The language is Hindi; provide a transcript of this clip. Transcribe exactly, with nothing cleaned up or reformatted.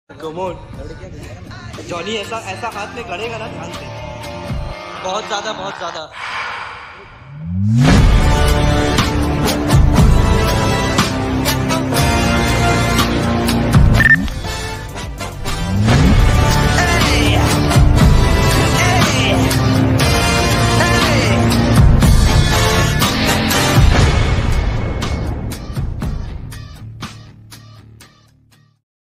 कमोन जॉनी ऐसा ऐसा हाथ में करेगा ना ध्यान से, बहुत ज्यादा बहुत ज्यादा।